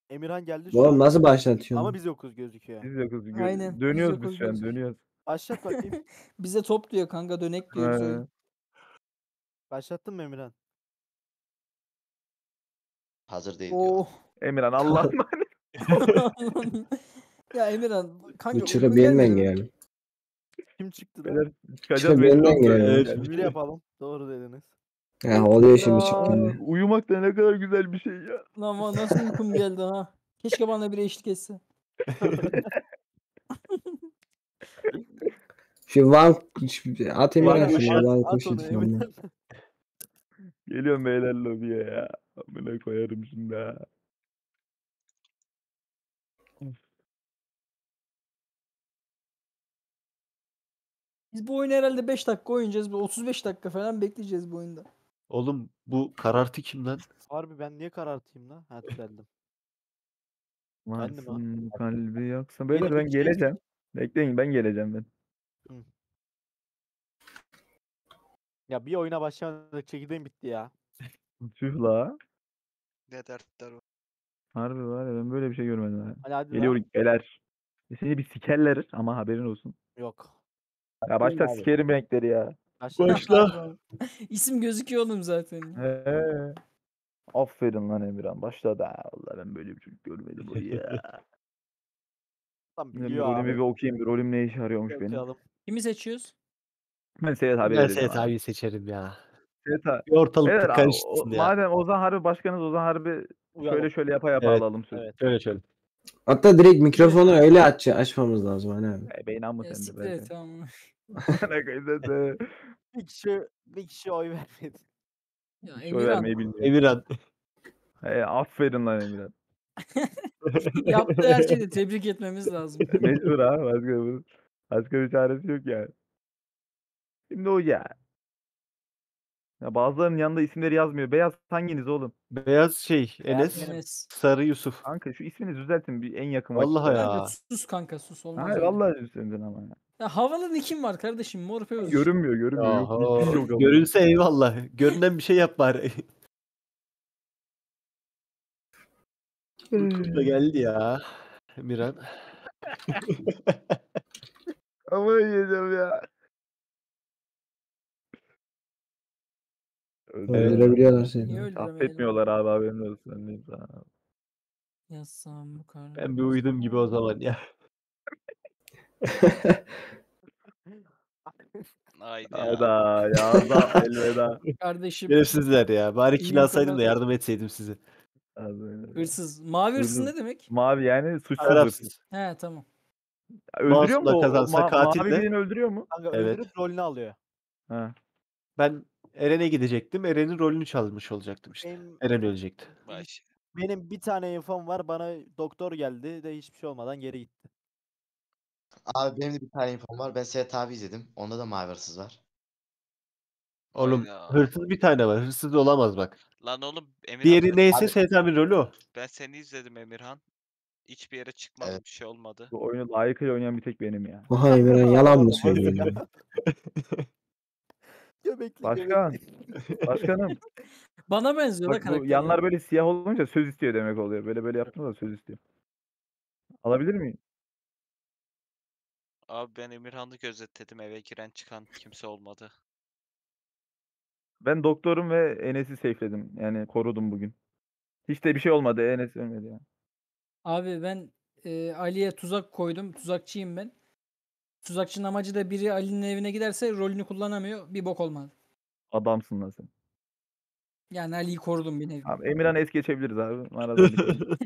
Emirhan geldi şu Oğlum an. nasıl Ama başlatıyorsun? biz yokuz gözüküyor. Biz yokuz. Aynen, biz Dönüyoruz yokuz biz şu an gözüküyor. dönüyoruz. Başlat bakayım. Bize top diyor kanka, dönek diyor bize oyun. Başlattın mı Emirhan? Hazır değil diyor. Oh. Emirhan Allah'ım. Ya Emirhan kanka Bu çıra uygun bir yeniden gelmedi mi? geldi. Kim çıktı da? Beyler çıkacağız Çıra bir beni yeniden çok geldi. böyle. Evet, bir yapalım. Doğru dediniz. Ya oluyor şimdi Aa. çıktığında. Uyumak da ne kadar güzel bir şey ya. Lan ama nasıl uykum geldi ha. Keşke bana biri eşlik etse. Şu Van at Emirhan Van şunu Kuşat, Van At Kuşat onu falan. Emirhan. Geliyorum beyler lobiye ya. Amına koyarım şimdi ha. Biz bu oyunu herhalde 5 dakika oynayacağız. 35 dakika falan bekleyeceğiz bu oyunda. Oğlum bu karartı kim lan? Harbi ben niye karartayım lan? Ha düzeldim. Kendim ha. Varsın kalbi yaksın. Yeni Beyler bir ben şey- geleceğim. Bekleyin ben geleceğim ben. Ya bir oyuna başlamadık çekirdeğim bitti ya. Tüh la. Ne dertler o. Harbi var ya ben böyle bir şey görmedim ha. Hadi hadi Geliyor lan. geler. Seni bir sikerler ama haberin olsun. Yok. Ya başta abi. sikerim renkleri ya. Başla. İsim gözüküyor oğlum zaten. He. Aferin lan Emirhan. Başladı ha. Vallahi ben böyle bir çocuk görmedim o ya. Tam Ben bir biliyor rolümü abi. bir okuyayım. Bir rolüm ne işe yarıyormuş benim. Okuyalım. Kimi seçiyoruz? Ben Seyit abi Ben vereceğim Seyit abi. abiyi seçerim ya. Seyit abi. Bir ortalık Beyler, karışsın ya. madem Ozan Harbi başkanız Ozan Harbi Uyalım. şöyle yapa Evet. alalım sözü. Evet. Şöyle şöyle. Hatta direkt mikrofonu öyle açmamız lazım hani abi. Beyin amma Ya sende siktir et belki. tamam. Ne koyayım Bir kişi oy vermedi. Ya Hiç oy Emirhan vermeyi bilmiyor. Emirhan. Aferin lan Emirhan. yaptığı her şeyi de tebrik etmemiz lazım. Mecbur ha. Başka bir çaresi yok yani. Şimdi o ya. Ya bazılarının yanında isimleri yazmıyor. Beyaz hanginiz oğlum? Beyaz şey Enes. Enes. Sarı Yusuf. Kanka şu ismini düzeltin bir en yakın Vallahi vakitte. ya. Kanka sus kanka sus olmaz. Hayır öyle. vallahi düzeltin ama ya. Ya havalı nickim var kardeşim, Morpheus. Görünmüyor. Yok, hiç yok ama. Görünse eyvallah. Görünen bir şey yap bari. Uykum da geldi ya. Emirhan. Ama yiyeceğim ya. Öldürebiliyorlar Niye seni. öldüremeyelim? Affetmiyorlar abi haberin olsun. Ben diyeyim sana. Yazsam bu kadar. Ben bir uyudum gibi o zaman ya. Haydi ya. Hayda ya da elveda. Kardeşim Şerefsizler ya. Bari İyi kilasaydım da kapat. yardım etseydim size. hırsız. Mavi hırsız Hırsız. ne demek? Mavi yani suçsuz. Tarafsız. He tamam. Öldürüyor mu Masumla o? kazansa katil Mavi de- birini öldürüyor mu? Kanka Evet. öldürüp rolünü alıyor. Ha. Ben Eren'e gidecektim. Eren'in rolünü çalmış olacaktım işte. Benim, Eren ölecekti. Baş. benim bir tane infom var. Bana doktor geldi de hiçbir şey olmadan geri gitti. Abi benim de bir tane infom var. Ben Seyit abi izledim. Onda da mavi hırsız var. Oğlum Hayda. hırsız bir tane var. Hırsız da olamaz bak. Lan oğlum Emirhan, Diğeri neyse Abi- Seyit abinin rolü o. ben seni izledim Emirhan. Hiçbir yere çıkmadım, Evet. bir şey olmadı. Bu oyunu layıkıyla oynayan bir tek benim ya. Oha Emirhan yalan mı söylüyor ya? Göbekli Başkan. Başkanım. Bana benziyor da Bak bu karakter. yanlar böyle siyah olunca söz istiyor demek oluyor. Böyle yaptığında da söz istiyor. Alabilir miyim? Abi ben Emirhan'ı gözetledim, eve giren çıkan kimse olmadı. Ben doktorum ve Enes'i safe'ledim. Yani korudum bugün. Hiç de bir şey olmadı. Enes ölmedi ya. Abi ben Ali'ye tuzak koydum. Tuzakçıyım ben. Tuzakçının amacı da biri Ali'nin evine giderse rolünü kullanamıyor. Bir bok olmadı. Adamsın lan sen. Yani Ali'yi korudum bir nevi. Abi Emirhan es geçebiliriz abi. Aradan bitirelim.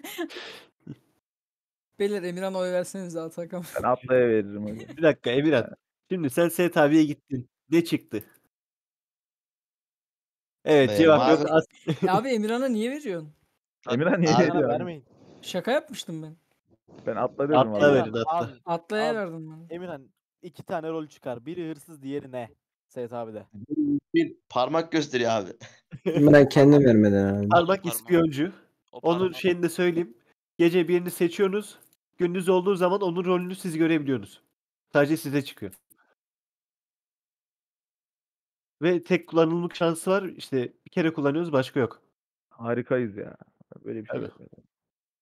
Beyler Emirhan oy verseniz Atakan. Ben Atla'ya veririm öyle. Bir dakika Emirhan. Şimdi sen Seyit abiye gittin. Ne çıktı? Evet cevap mavi- yok. Ya abi Emirhan'a niye veriyorsun? Emirhan niye Abi- veriyor Bana abi? vermeyin. Şaka yapmıştım ben. Ben Atla dedim Atla abi. verin atla. Abi, Atlaya Abi- verdim ben. Emirhan 2 tane rol çıkar. Biri hırsız, diğeri ne? Seyit abi de. Bir parmak gösteriyor abi. Emirhan kendi vermeden abi. Parmak Parmak. ispiyoncu. O Onun parmak- şeyini de söyleyeyim. Gece birini seçiyorsunuz. Gündüz olduğu zaman onun rolünü siz görebiliyorsunuz. Sadece size çıkıyor. Ve tek kullanımlık şansı var. İşte bir kere kullanıyoruz başka yok. Harikayız ya. Böyle bir şey Evet. yok.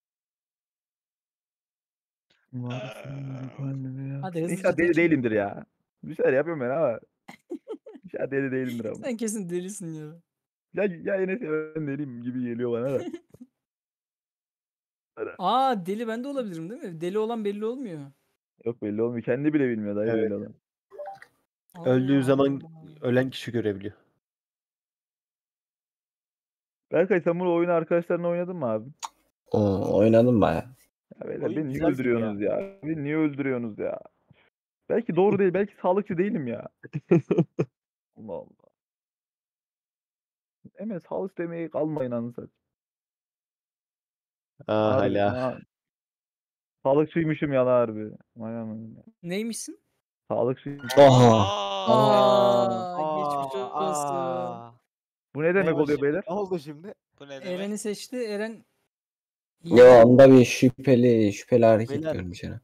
Varsın bir kalbe ya. Hadi hızlıca İnşallah deli tek. değilimdir ya. Bir şeyler yapıyorum ben ama. İnşallah deli değilimdir ama. Sen kesin delisin ya. Ya Enes ya ben deliyim gibi geliyor bana da. Aa, deli ben de olabilirim değil mi? Deli olan belli olmuyor. Yok belli olmuyor. Kendi bile bilmiyor dayı Evet. belli olan. Öldüğü Allah zaman Allah. ölen kişi görebiliyor. Berkay sen bunu oyunu arkadaşlarınla oynadın mı abi? Oynadım baya. Ya beyler Oyun beni niye güzel gibi ya. öldürüyorsunuz ya? Beni niye öldürüyorsunuz ya? Belki doğru değil. Belki sağlıkçı değilim ya. Allah Allah. Hemen sağlık demeye kalmayın anasını. Ah Harbi. hala. Sağlıkçıymışım ya harbi. Vay anam ya. Neymişsin? Sağlıkçıymışım. Oha. Geçmiş olsun. Bu ne demek Ne o oluyor şimdi? beyler? Ne oldu şimdi? Bu ne demek? Eren'i seçti. Eren Ya onda bir şüpheli hareket Beyler. görmüş herhalde.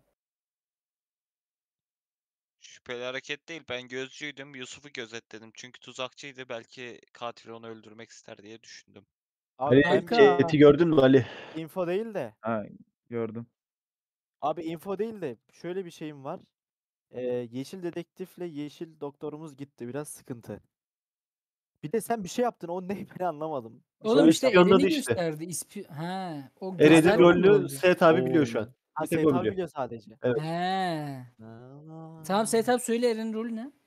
Şüpheli hareket değil. Ben gözcüydüm. Yusuf'u gözetledim. Çünkü tuzakçıydı. Belki katil onu öldürmek ister diye düşündüm. Abi Ali ben Kanka. chat'i gördün mü Ali? info değil de. Ha gördüm. Abi info değil de şöyle bir şeyim var. Yeşil dedektifle yeşil doktorumuz gitti. Biraz sıkıntı. Bir de sen bir şey yaptın. O ne ben anlamadım. Bir Oğlum şey işte ispiyonladı Eren'i işte. gösterdi. O Eren'in göstermedi mi rolünü rolü? Sedat abi biliyor şu an. Ha, Bir tek Seyit o abi biliyor. biliyor sadece. Evet. He. Aa. Tamam Seyit abi söyle Eren'in rolü ne?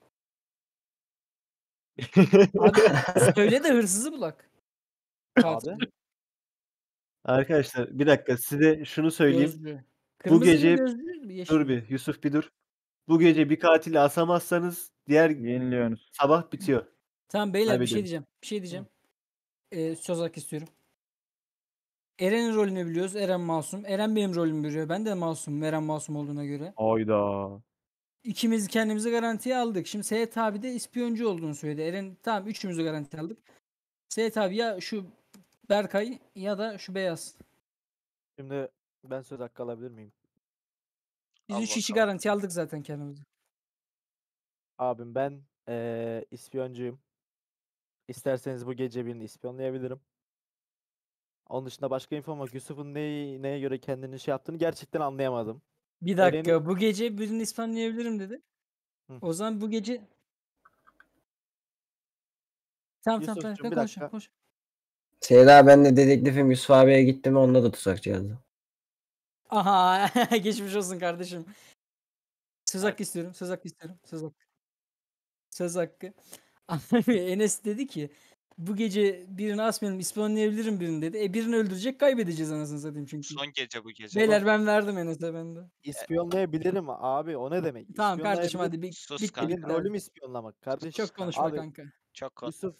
Abi söyle de hırsızı bulak. Katil. Abi. Arkadaşlar bir dakika size şunu söyleyeyim. Gözcü. Bu Kırmızı mı gece gözcü? Yeşil dur mi? bir Yusuf bir dur. Bu gece bir katili asamazsanız diğer Yeniliyorsunuz. sabah bitiyor. Tamam beyler bir şey Kaybediyoruz. diyeceğim. Söz hakkı istiyorum. Eren'in rolünü biliyoruz. Eren masum. Eren benim rolümü biliyor. Ben de masum. Eren masum olduğuna göre. Ayda. İkimiz kendimizi garantiye aldık. Şimdi Seyit abi de ispiyoncu olduğunu söyledi. Eren tamam üçümüzü garantiye aldık. Seyit abi ya şu Berkay ya da şu Beyaz. Şimdi ben söz hakkı alabilir miyim? Biz Al 3 kişi bakalım. garantiye aldık zaten kendimizi. Abim ben ispiyoncuyum. İsterseniz bu gece birini ispiyonlayabilirim. Onun dışında başka infom yok. Yusuf'un neye göre kendini şey yaptığını gerçekten anlayamadım. Bir Eren'i- dakika bu gece birini ispiyonlayabilirim dedi. Hı. O zaman bu gece tamam Yusuf'cum bir konuşun dakika. konuş. Seyda ben de dedektifim Yusuf abiye gittim onda da tuzakçı yazdı. Aha geçmiş olsun kardeşim. Söz hakkı istiyorum. Söz hakkı istiyorum. Söz hakkı. Abi Enes dedi ki bu gece birini asmayalım ispiyonlayabilirim birini dedi. Birini öldürecek kaybedeceğiz anasını satayım çünkü. Son gece bu gece. Beyler ben verdim Enes'e ben de. İspiyonlayabilirim abi. O ne demek? Tamam kardeşim İspiyonlayabilirim. hadi bir Sus bitti kanka. Benim bitti. rolüm ispiyonlamak kardeşim. Çok konuşma Abi kanka. Çok kon. Yusuf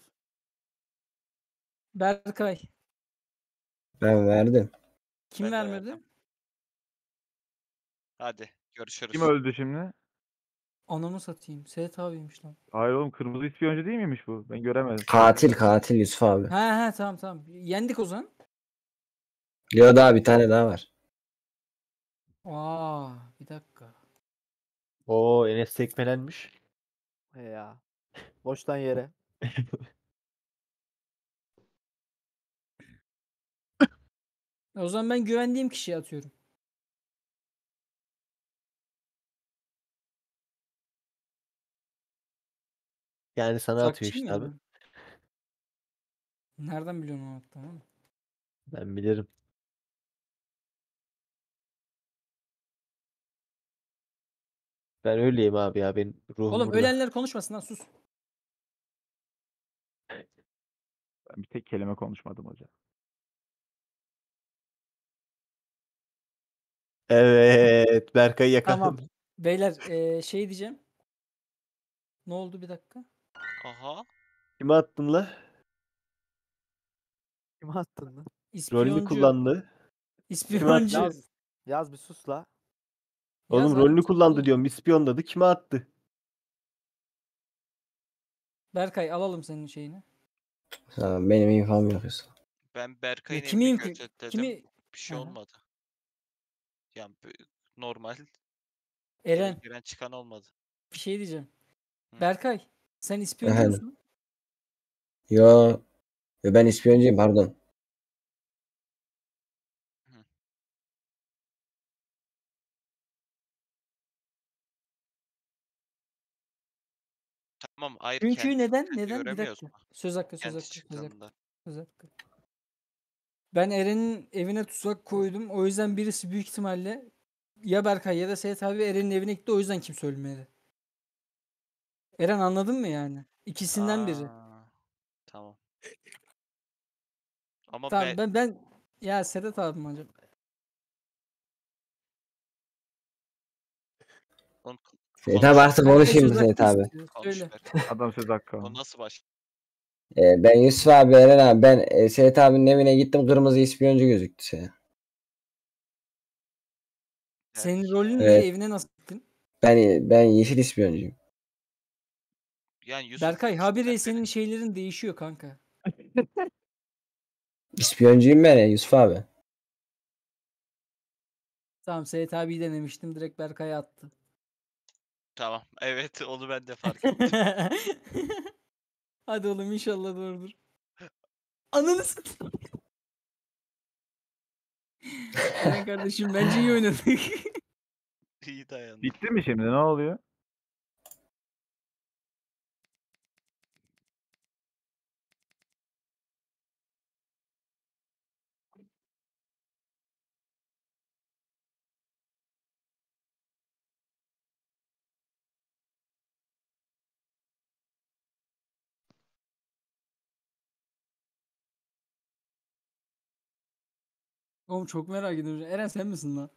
Berkay. Ben verdim. Kim Ben de vermedi? verdim. Hadi görüşürüz. Kim öldü şimdi? Ananı satayım. Seyit abiymiş lan. Hayır oğlum kırmızı ispiyoncu değil miymiş bu? Ben göremedim. Katil Yusuf abi. He tamam. Yendik o zaman. Yo daha bir tane daha var. Bir dakika. Oo Enes tekmelenmiş. he ya. Boştan yere. O zaman ben güvendiğim kişiye atıyorum. Yani sana atıyor Sakçıyım işte ya abi. ben. Nereden biliyorsun onu attığımı? Ben bilirim. Ben öyleyim abi ya. Benim ruhum Oğlum burada. ölenler konuşmasın lan sus. Ben bir tek kelime konuşmadım hocam. Evet. Berkay'ı yakaladım. Tamam. Beyler şey diyeceğim. Ne oldu bir dakika? Aha. Kime attın la? Kime attın lan? Rolünü İspiyoncu. kullandı. İspiyoncu. Yaz bir sus la. Oğlum Yaz abi, rolünü sus kullandı oğlum. diyorum. İspiyonladı. Kime attı? Berkay alalım senin şeyini. Ha, benim infom yok Yusuf. Ben Berkay'ın kimi evini imk- gözetledim. kimi- Bir şey Aha. olmadı. Yani normal. Eren Giren çıkan olmadı. bir şey diyeceğim. Hı. Berkay sen ispiyoncu Efendim? musun? Yo ben ispiyoncuyum pardon. Tamam ayrı Çünkü kendi neden? kendi Neden? Bir göremiyoruz dakika. mu? Söz hakkı, söz Kendi hakkı, söz hakkı, çıktığında. söz hakkı. Ben Eren'in evine tuzak koydum. O yüzden birisi büyük ihtimalle ya Berkay ya da Seyit abi Eren'in evine gitti. O yüzden kimse ölmedi. Eren anladın mı yani? İkisinden biri. Aa, tamam. Ama Tamam ben ya Sedat abim acaba. Onu Seyit abi artık Berkay konuşayım mı söz Seyit hakkı abi? istiyor. konuş Söyle. ver. Adam söz hakkı O var. nasıl baş? Ben Yusuf abi, Eren abi, ben Seyit abinin evine gittim, kırmızı ispiyoncu gözüktü şey. Senin rolün ne? Evet. Evine nasıl gittin? Ben yeşil ispiyoncuyum. Yani Yusuf Berkay üçünden habire biri. senin şeylerin değişiyor kanka. İspiyoncuyum ben ya Yusuf abi. Tamam Seyit abiyi denemiştim. Direkt Berkay'a attı. Tamam. Evet onu ben de fark ettim. Hadi oğlum inşallah doğrudur. Ananı satayım. Eren kardeşim bence iyi oynadık. İyi dayandı. Bitti mi şimdi? Ne oluyor? Oğlum çok merak ediyorum. Eren sen misin lan?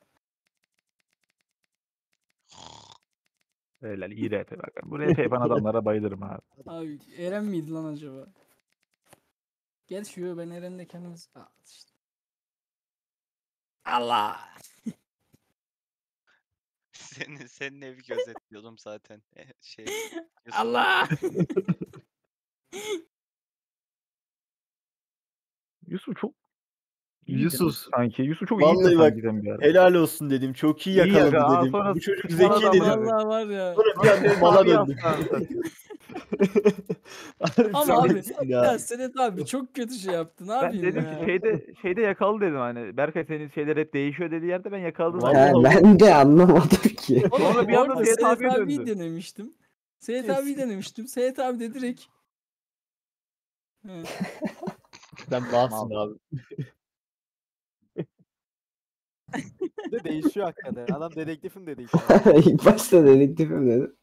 Öyle iyi RP bak. Bu RP yapan adamlara bayılırım abi. Abi Eren miydi lan acaba? Gel şu ben Eren'le kendimiz... Aa, işte. Allah! Senin evi gözetliyordum zaten. Şey. Yusuf. Allah! Yusuf çok iyi Yusuf. sanki. Yusuf çok iyi Vallahi bak, sanki sen bir ara. helal olsun dedim. Çok iyi İyi yaka- yakaladı Aa, dedim. sonra Bu çocuk sonra zeki da dedim. Vallahi var ya. Sonra bir anda mala Abi döndü. yaptı anasını. Ama abi Zannetsin ya. ya Sedat abi çok kötü şey yaptı. Ne Ben yapayım dedim ya? ki şeyde yakaladı dedim hani. Berkay senin şeyler hep değişiyor dediği yerde ben yakaladım. Vallahi He, oğlum. ben de anlamadım ki. Oğlum, Sonra bir anda orada Seyit Seyit abiye abiyi döndü. denemiştim. Seyit abiyi denemiştim. Seyit abi de direkt. He. Sen malsın abi. Bir de değişiyor hakikaten. Adam dedektifim dedi. İlk başta dedektifim dedim.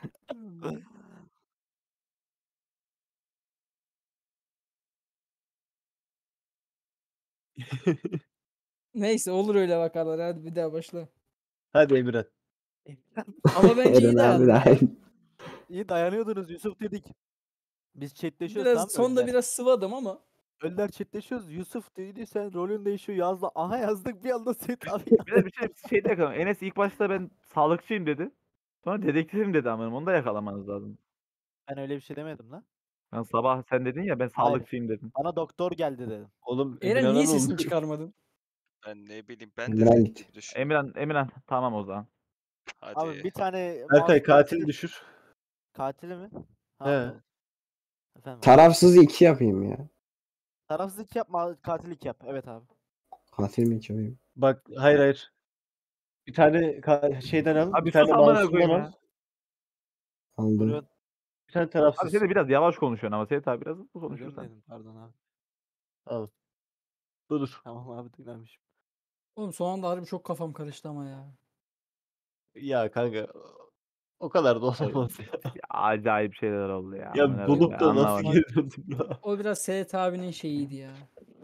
Neyse olur öyle vakalar. Hadi bir daha başla. Hadi Emirhan. Ama bence iyi Eren abi dayandı. dahil. İyi dayanıyordunuz Yusuf dedik. Biz chatleşiyoruz Biraz tamam mı? sonda Önder? biraz sıvadım ama. Önder chatleşiyoruz. Yusuf dedi sen rolün değişiyor yazdı. Aha yazdık bir anda Seyit abi. Bir de bir şeyde yakaladım. Enes ilk başta ben sağlıkçıyım dedi. Sonra dedektifim dedi ama onu da yakalamanız lazım. Ben öyle bir şey demedim lan. Ben sabah sen dedin ya ben Hayır. sağlıkçıyım dedim. Bana doktor geldi dedim. Oğlum Eren Emirhan'a niye ne oldu? sesini çıkarmadın? Ben ne bileyim ben de Emirhan senin git. gibi düşünüyorum. Emirhan tamam o zaman. Hadi. Abi bir tane Berkay masum katili düşür. katili mi? He. Tamam. Efendim. Tarafsız 2 yapayım ya. Tarafsızlık yapma, katillik yap. Evet abi. Katil mi 2 yapayım? Bak hayır. Bir tane şeyden al. Abi Bir tane sus amına masumdan koyayım al. ya. Aldım. Buyurun. Bir tane Abi tarafsız. sen de biraz yavaş konuşuyorsun ama Seyit abi biraz hızlı Buyurun konuşursan. dedim. Pardon abi. Al. Budur. Tamam abi dinlemişim. Oğlum son anda harbi çok kafam karıştı ama ya. Ya kanka. O kadar da olamaz ya. Ya, acayip şeyler oldu ya. Ya amına bulup koyayım, da nasıl anlamadım. geri döndün ya? O biraz Seyit abinin şeyiydi ya.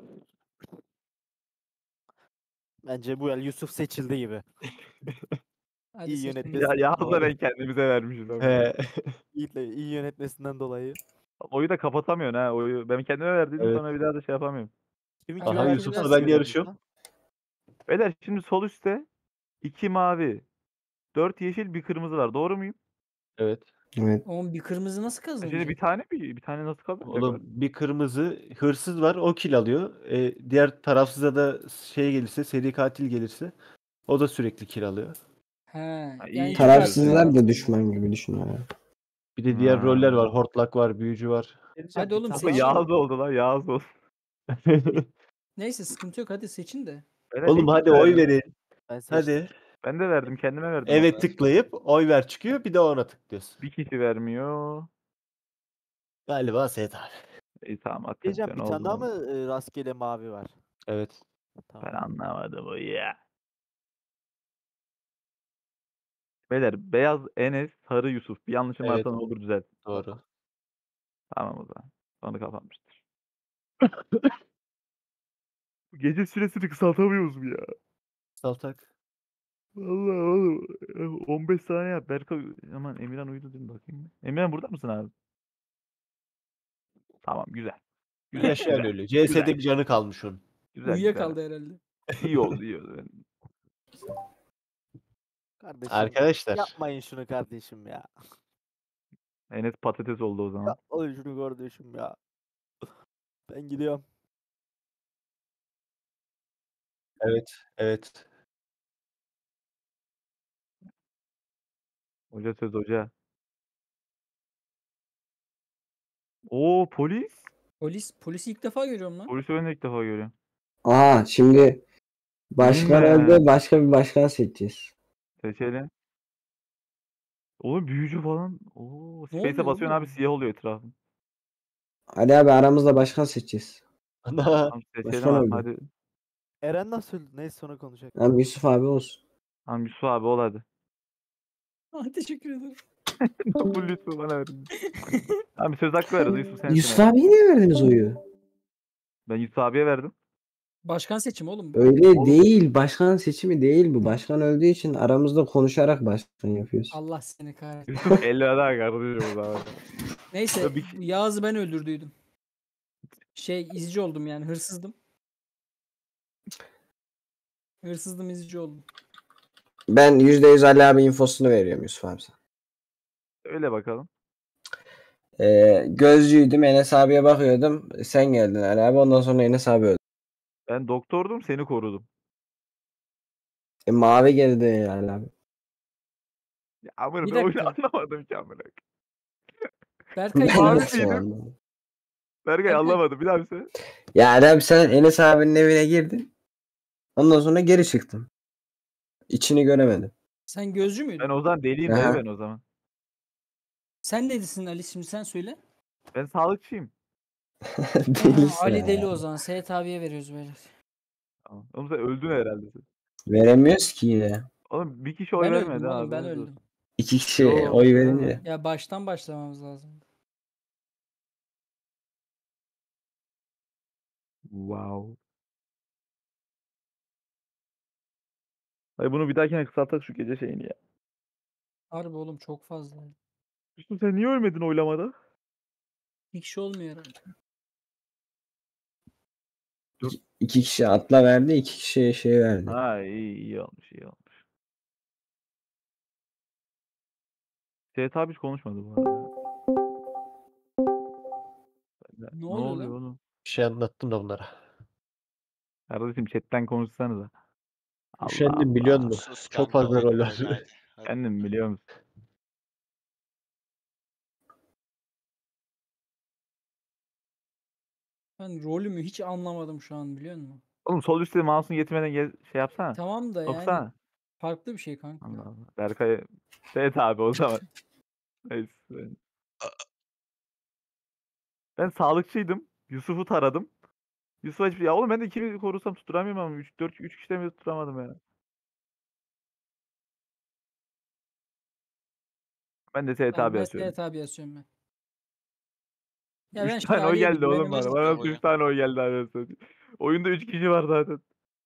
Bence bu el Yusuf seçildi gibi. Hadi İyi seçin. yönetmesi. Ya Yağız da ben kendimize vermişiz. Abi. He. İyi yönetmesinden dolayı. Oyu da kapatamıyorsun ha. Oyu ben kendime verdiydim Evet. sonra bir daha da şey yapamıyorum. Kimin Aha, kime Aha verdiğini Yusuf'la nasıl ben söylüyorsun yarışıyorum. lan? Beyler şimdi sol üstte 2 mavi, 4 yeşil, bir kırmızı var. Doğru muyum? Evet. Evet. Oğlum bir kırmızı nasıl Şimdi kazanacak? bir tane nasıl kazanacak? Oğlum bir kırmızı hırsız var o kill alıyor. Diğer tarafsıza da şey gelirse seri katil gelirse o da sürekli kill alıyor. He. iyi. Yani iki Tarafsızlar katil var. da düşman gibi düşünüyor ya. Bir de diğer Ha. roller var. Hortlak var, büyücü var. Hadi oğlum Tamam. seçin. Yağız oldu lan Yağız oldu. Neyse sıkıntı yok hadi seçin de. Beyler, Oğlum ne hadi güzel oy ya. verin. Ben seçtim. Hadi. Ben de verdim kendime verdim. Evet hatta. tıklayıp oy ver çıkıyor bir de ona tıklıyorsun. Bir kişi vermiyor. Galiba Seyit abi. İyi tamam Diyeceğim hakikaten bir tane daha oldu. mı rastgele mavi var? Evet. Ben Tamam. anlamadım o ya. Beyler beyaz Enes, sarı Yusuf. Bir yanlışım Evet. varsa ne olur düzelt. Doğru. Tamam o zaman. Konu kapanmıştır. Gece süresini kısaltamıyoruz mu ya? Saltak. Vallahi oğlum. 15 saniye yap. Berkay aman Emirhan uyudu değil mi bakayım. Emirhan burada mısın abi? Tamam güzel. Güzel. Yaşayan güzel. ölü. CS'de Güzel. bir canı kalmış onun. Güzel. Uyuyakaldı herhalde. İyi oldu iyi oldu. Kardeşim Arkadaşlar. yapmayın şunu kardeşim ya. Enes patates oldu o zaman. Yapmayın şunu kardeşim ya. Ben gidiyorum. Evet. Evet. Hoca söz hoca. Oo polis. Polisi ilk defa görüyorum lan. Polisi ben de ilk defa görüyorum. Aa şimdi başkan Bilme. öldü, başka bir başkan seçeceğiz. Seçelim. Oğlum büyücü falan. Oo, Ne Space'e oluyor basıyorsun abi oğlum? siyah oluyor etrafın. Ali abi aramızda başkan seçeceğiz. Ana. Tamam seçelim Başkan abi öldü. hadi. Eren nasıl öldü? Neyse sonra konuşacak. Abi Yusuf abi olsun. Tamam Yusuf abi ol hadi. Teşekkür ederim. Bu lütfu bana verin. Tamam söz hakkı ver Yusuf sensin. Yusuf hadi. abiye niye verdiniz oyu? Ben Yusuf abiye verdim. Başkan seçimi oğlum bu. Öyle Oğlum. değil. Başkan seçimi değil bu. Başkan öldüğü için aramızda konuşarak başkan yapıyoruz. Allah seni kahretsin. Yusuf 50 daha kardeşim o zaman. Neyse Ya bir- Yağız'ı ben öldürdüydüm. İzci oldum yani hırsızdım. Hırsızdım izci oldum. Ben %100 Ali abi infosunu veriyorum Yusuf abi sana. Öyle bakalım. Gözcüydüm. Enes abiye bakıyordum. Sen geldin Ali abi. Ondan sonra Enes abi öldü. Ben doktordum seni korudum. Mavi geldi Ali abi. Ya amına Bir ben oyunu dakika. anlamadım ki amına. Berkay Ben Mavi nasıl miydim? anlamadım? Berkay Berkay- anlamadım bir daha bir söyle. Ya Ali abi sen Enes abinin evine girdin. Ondan sonra geri çıktın. İçini göremedim. sen gözcü müydün? Ben o zaman deliyim Aha. dayı ben o zaman. Sen neydisin Ali şimdi sen söyle. Ben sağlıkçıyım. Değilsin Ali ya. deli o zaman. Seyit abiye veriyoruz böyle. Tamam. Oğlum sen öldün herhalde sen. Veremiyoruz ki yine. Oğlum bir kişi oy Ben vermedi öldüm ha, oğlum ben haberiniz olsun. öldüm. 2 kişi Yo, oy veremedi. verince. Ya baştan başlamamız lazım. Wow. Hayır bunu bir dahakine kısaltak şu gece şeyini ya. Harbi oğlum çok fazla. Yusuf sen niye ölmedin oylamada? Bir kişi olmuyor herhalde. 2 kişi atla verdi. 2 kişi şey verdi. Ha iyi olmuş iyi olmuş. Seyit abi hiç konuşmadı bu arada. Ne oluyor lan? oğlum? Bir şey anlattım da bunlara. Kardeşim chatten konuşsanıza. Allah Üşendim biliyor Allah. musun? Sus Çok kanka, fazla rol oyun var. oyna hadi. Hadi. Kendim biliyor musun? Ben rolümü hiç anlamadım şu an biliyor musun? Oğlum sol üstte mouse'un getirmeden şey yapsana. Tamam da yani Okusana. farklı bir şey kanka. Allah Allah. Berkay. Seyit abi o zaman. Neyse. Ben sağlıkçıydım. Yusuf'u taradım. Yusuf'a hiçbir ya oğlum ben de kimi korusam tutturamıyorum ama 3 kişiden bile tutturamadım ya. Ben de Seyit Tamam, abi ben atıyorum. Seyit abi yazıyorum ben. Ya 3 ben şimdi tane oy Ali'ye geldi bir oğlum güvenim bana. yok. Bana Tamam, nasıl 3 oyun. tane oy geldi abi. Oyunda 3 kişi var zaten.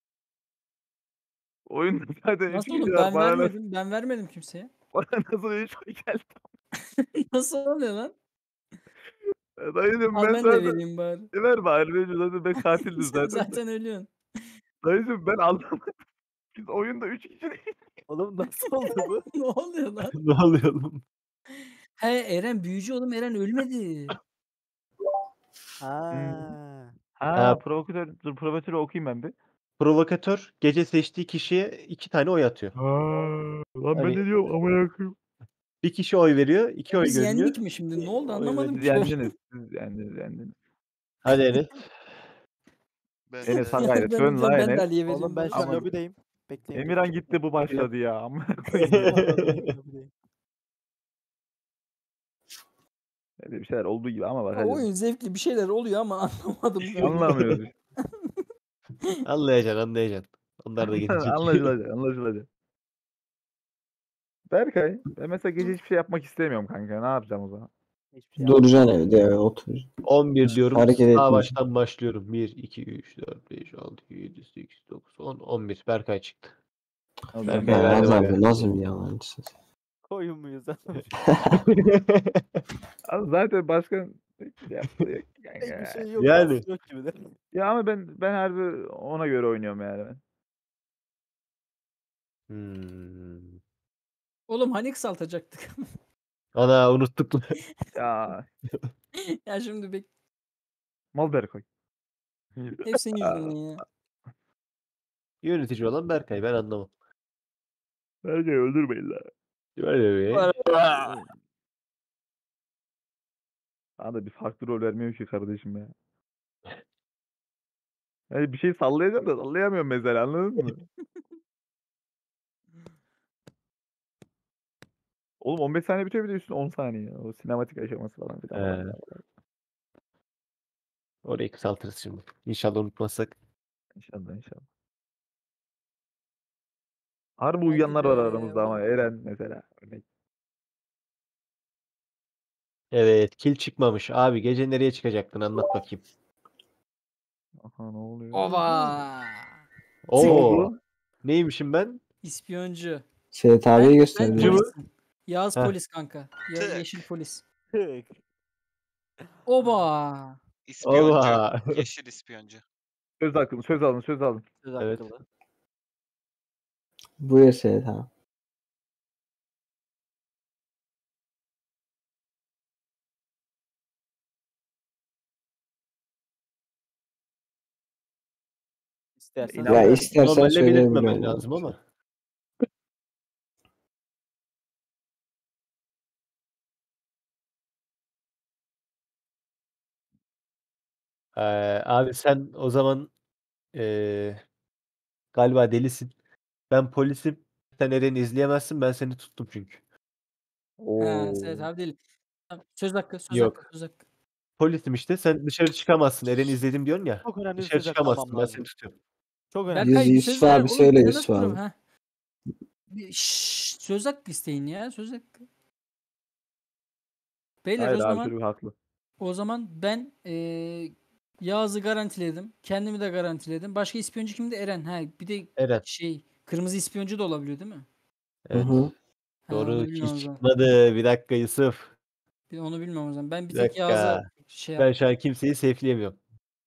Oyunda zaten 3 Nasıl kişi oğlum var. ben vermedim. Ben vermedim kimseye. Bana nasıl 3 oy geldi? Nasıl oluyor lan? Dayıcım Al ben ben de zaten. vereyim bari. Ver bari Recep, zaten ben katildim Sen zaten. zaten ölüyorsun. Dayıcım ben anlamadım. Biz oyunda 3 kişi değil. Oğlum nasıl oldu bu? Ne oluyor lan? Ne oluyor oğlum? He Eren büyücü oğlum Eren ölmedi. Ha. Ha provokatör. Dur provokatörü okuyayım ben bir. Provokatör gece seçtiği kişiye 2 tane oy atıyor. Lan ben Hani- ne diyorum amına koyayım. Bir kişi oy veriyor, 2 oy Biz görünüyor. yendik mi şimdi? Ne oldu Oy anlamadım Siz ki. yendiniz. Siz yendiniz. Hadi Enes. Ben Enes de- ha gayret. ben, Dön ben, lan ben de Enes. Ali'ye vereyim. Oğlum ben şu an Ama- lobideyim. Bekleyin. Emirhan bekleyin. gitti bu başladı ya. Amına Lobideyim, koyayım. lobideyim, lobideyim. Öyle bir şeyler olduğu gibi ama Ya bakacağız. oyun zevkli bir şeyler oluyor ama anlamadım galiba. Anlamıyoruz. Anlayacaksın. Onlar da gelecek. Anlaşılacak. Berkay, ben mesela gece hiçbir şey yapmak istemiyorum kanka. Ne yapacağım o zaman? Hiçbir şey Duracaksın evde ya, otur. 11 diyorum. Hareket Sağ etmeyeceksin. baştan başlıyorum. 1, 2, 3, 4, 5, 6, 7, 8, 9, 10, 11. Berkay çıktı. O zaman Berkay Ya verdim Az aga. abi nasıl bir yalancısın? Koyun muyuz? Abi zaten başkan pek bir şey yaptığı yok ki Pek bir kanka. şey yok. Yani. Yani. Yok gibi de. Ya ama ben harbi ona göre oynuyorum yani ben. Hmm. Oğlum hani kısaltacaktık? Ana unuttuk. Ya Ya şimdi mal Berkay. hep senin yüzünden ya. Yönetici olan Berkay. Ben anlamam. Berkay öldürmeyin la. Öyle bir. Bana da bir farklı rol vermiyor ki kardeşim ya. Yani bir şey sallayacağım da sallayamıyorum mesela, anladın mı? Oğlum 15 saniye bitiyor, bir de üstüne 10 saniye. O sinematik aşaması falan filan. Orayı kısaltırız şimdi. İnşallah unutmazsak. İnşallah. Harbi Hadi uyuyanlar var be aramızda ama oğlum. Eren mesela. Örnek. Evet. Kil çıkmamış. Abi gece nereye çıkacaktın? Anlat bakayım. Aha, ne oluyor? Ova. Ne Oo. oldu? Neymişim ben? İspiyoncu. Sedat abiye Ben gösterdi. Cıvı. polisim. Yağız Heh. polis kanka. Tık. Yeşil polis. Tık. Oba. İspiyoncu. Allah. Yeşil ispiyoncu. Söz alın. Söz Evet. hakkı. Buyur Sedat abi. İstersen İnan- Ya Ama istersen Normalde belirtmemen söyleyebilirim. lazım ama. Abi sen o zaman galiba delisin. Ben polisim. Sen Eren'i izleyemezsin. Ben seni tuttum çünkü. Ha, Sedat Oo. abi değil. Tamam, söz hakkı. Yok. Söz hakkı. Polisim işte. Sen dışarı çıkamazsın. Eren'i izledim diyorsun ya. çok önemli bir Dışarı söz hakkı almam çıkamazsın. Ben lazım. seni tutuyorum. Çok önemli. Berkay Yusuf söz ver. abi Oğlum söyle, ben Yusuf nasıl duruyorum abi. ha? Söz hakkı isteyin ya. Söz hakkı. Beyler Hayır abi, çocuk haklı. o zaman ben Yağız'ı garantiledim. Kendimi de garantiledim. Başka ispiyoncu kimdi? Eren. Ha, bir de Eren. kırmızı ispiyoncu da olabiliyor değil mi? Hı Evet. hı. Ha, onu Doğru. bilmiyorum Kil o zaman. çıkmadı. Bir dakika Yusuf. Onu bilmiyorum o zaman. Ben bir Bir tek Yağız'a dakika. şey Ben yaptım. şu an kimseyi safe'leyemiyorum.